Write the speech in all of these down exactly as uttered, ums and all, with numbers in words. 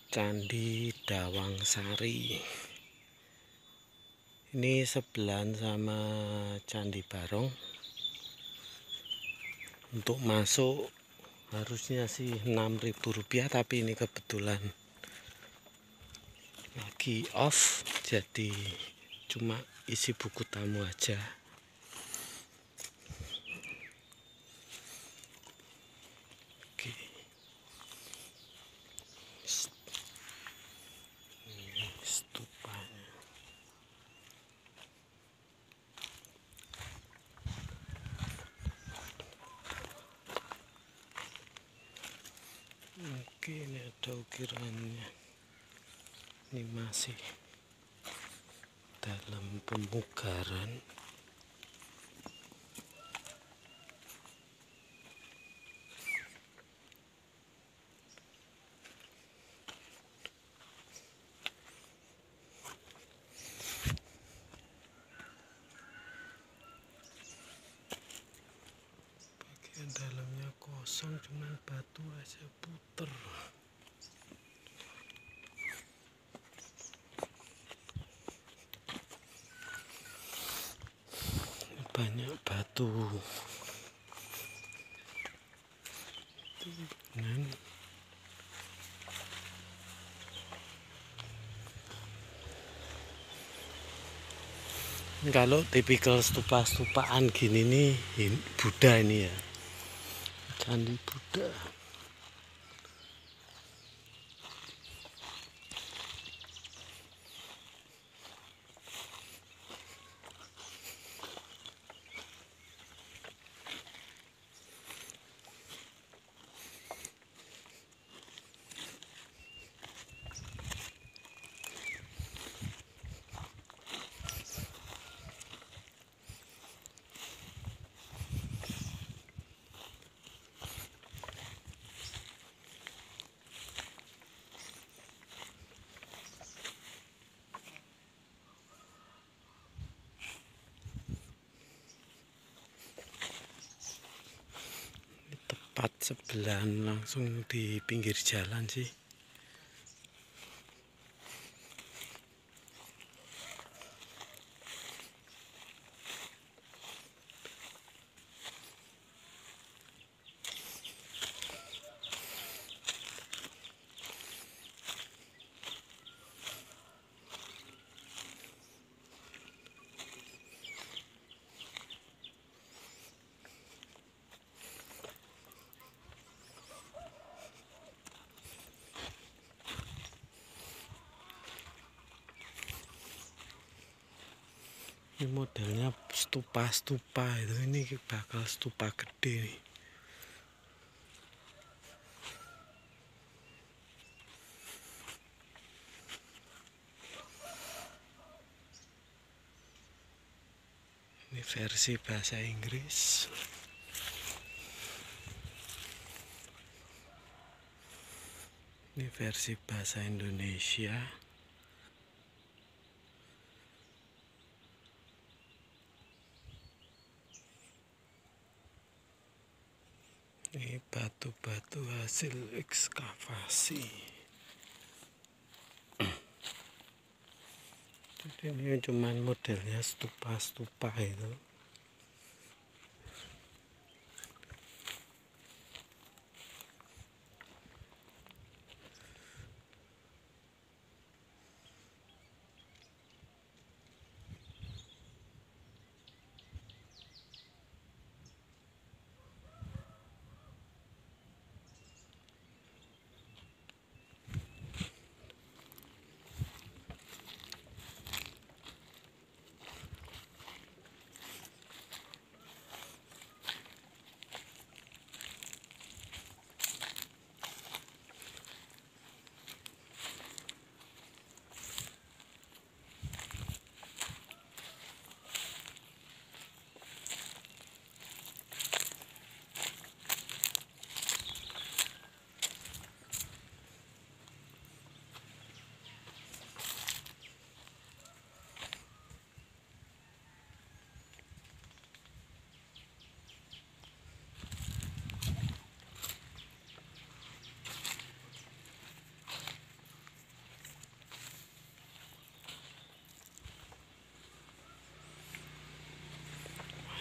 Candi Dawangsari. Ini sebelahan sama Candi Barong. Untuk masuk harusnya sih enam ribu rupiah, tapi ini kebetulan lagi off, jadi cuma isi buku tamu aja. Oke. Ini stupanya. Oke, ini ada ukirannya. Ini masih dalam pemugaran. Bagian dalamnya kosong, cuman batu aja puter. Banyak batu. Dan kalau tipikal stupa-stupaan gini nih, Buddha ini ya, Candi Buddha. Tepat sebelahan, langsung di pinggir jalan sih. Ini modelnya stupa-stupa itu, ini bakal stupa gede nih. Ini versi bahasa Inggris. Ini versi bahasa Indonesia. Ini batu-batu hasil ekskavasi. Jadi ini cuman modelnya stupa-stupa itu.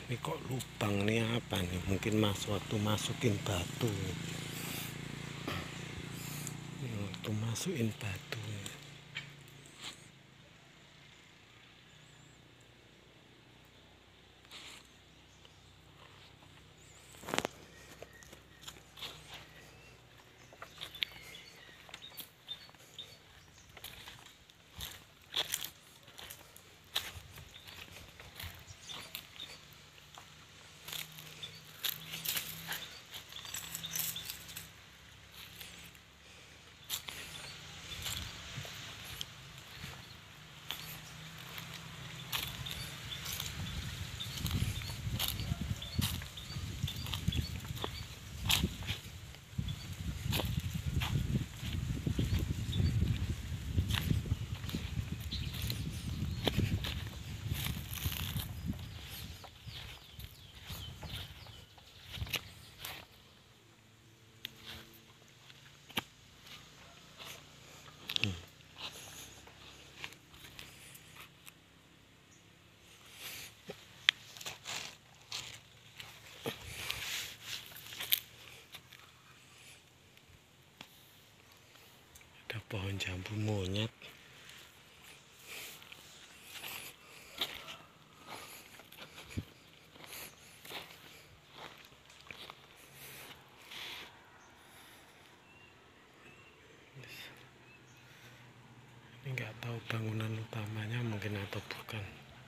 Ini kok lubang nih, apa nih? Mungkin mas waktu masukin batu. Waktu masukin batu. Ada pohon jambu monyet. Ini nggak tahu bangunan utamanya mungkin atau bukan.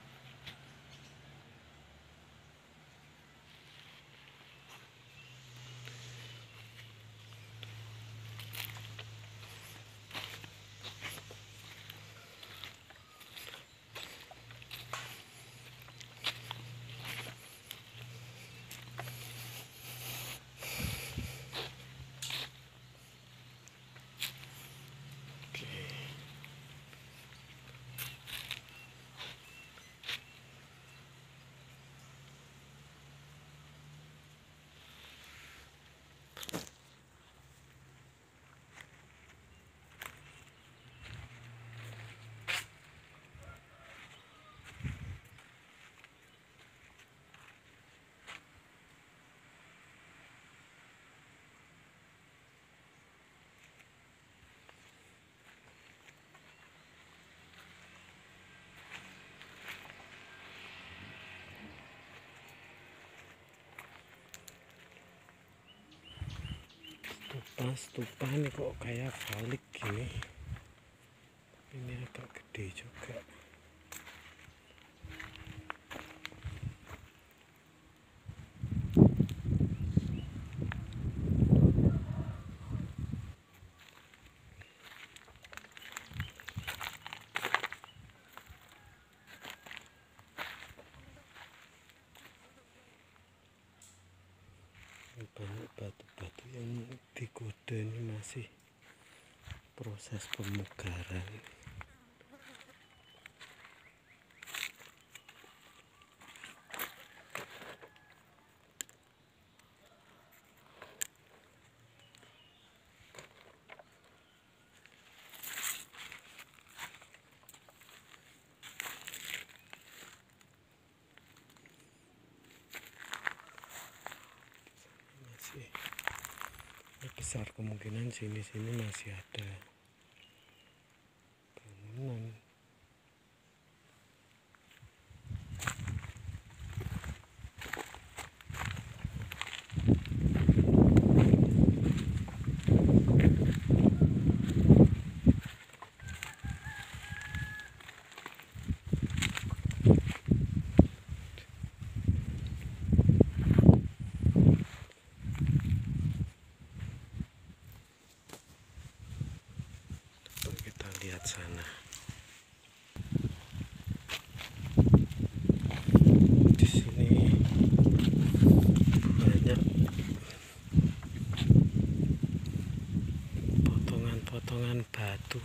Stupa, stupa ini kok kayak balik gini. Ini agak gede juga. Banyak batu-batu yang digoda ini masih proses pemugaran. Besar kemungkinan sini-sini masih ada bangunan. Lihat sana, di sini banyak potongan-potongan batu.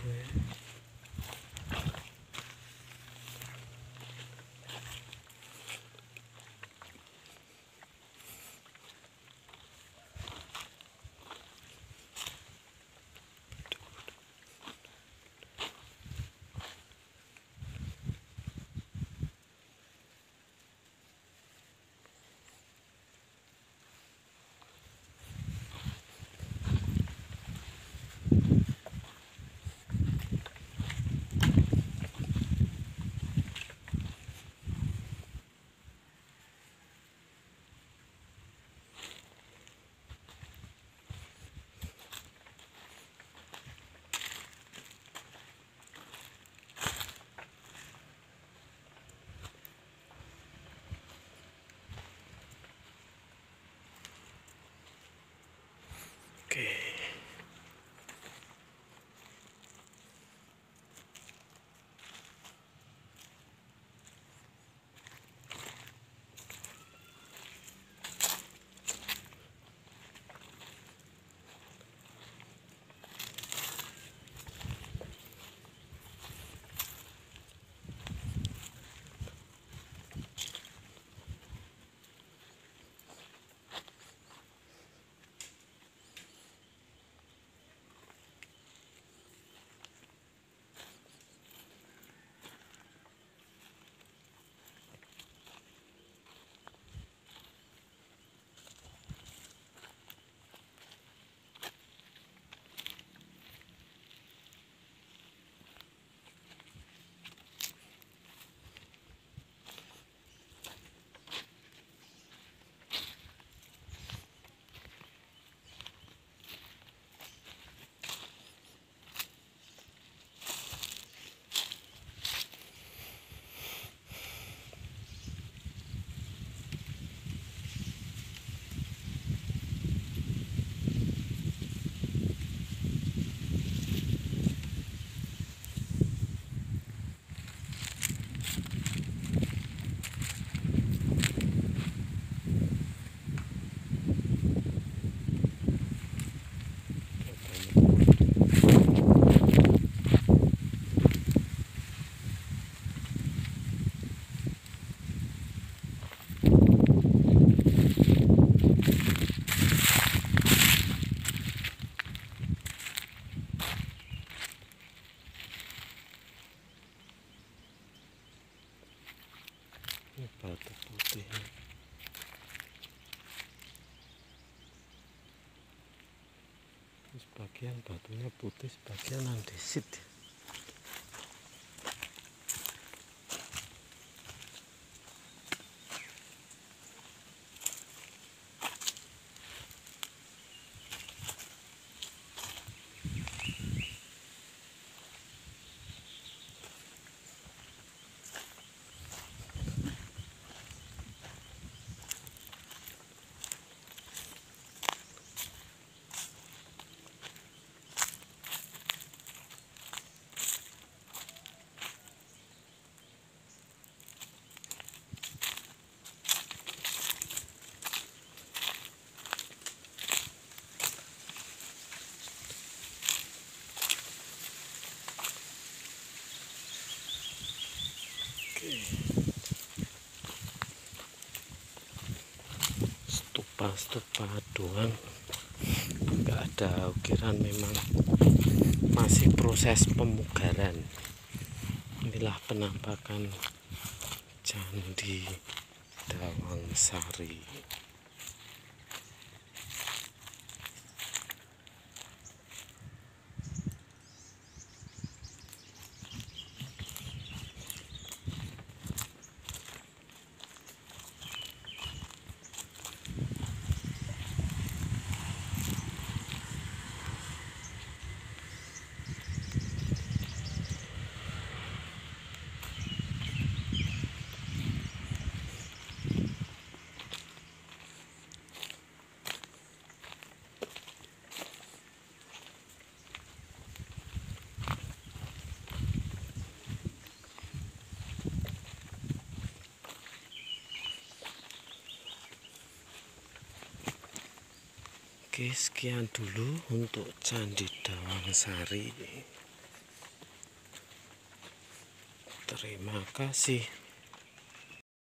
sebagian batunya putih, sebagian andesit. Stupa-stupa doang, nggak ada ukiran, memang masih proses pemugaran. Inilah penampakan Candi Dawangsari. Oke, sekian dulu untuk Candi Dawangsari. Terima kasih.